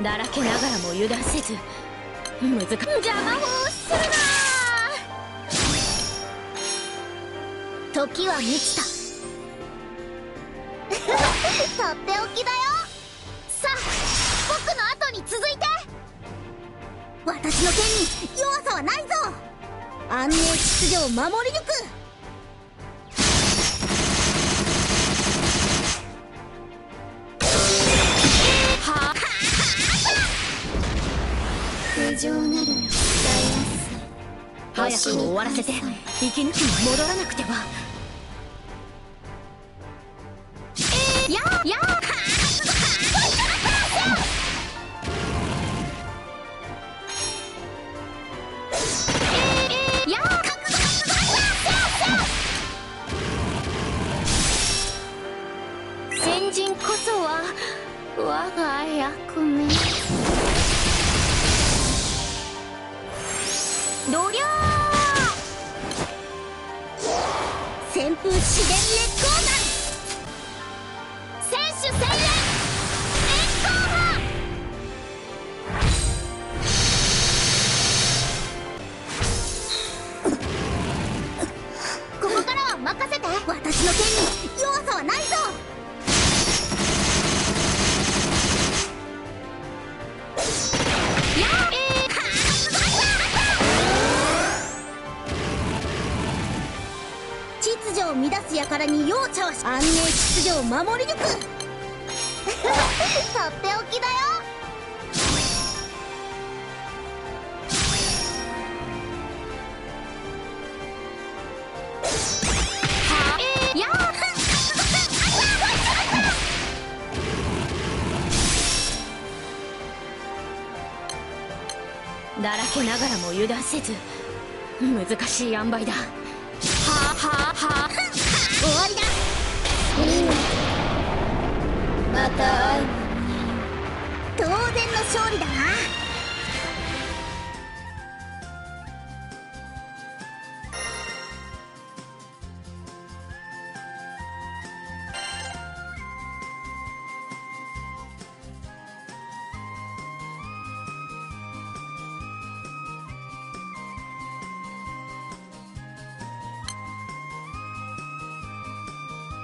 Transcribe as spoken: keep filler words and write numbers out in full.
だらけながらも油断せず難しい。邪魔をするな。時は満ちた。とっておきだよ。さあ僕の後に続いて。私の剣に弱さはないぞ。安寧秩序を守り抜く。は不浄なるよ。早く終わらせて息抜きに戻らなくては。えー、やや先人こそは我が役目。どりゃー旋風自然烈光弾。選手戦連炎光波。ここからは任せて。私の剣に弱さはないぞ。秩序を乱す輩に容赦はし、安寧秩序を守り抜く。とっておきだよ。はえやだらけながらも油断せず難しい塩梅だ。ははは終わりだ。また会う。当然の勝利だな。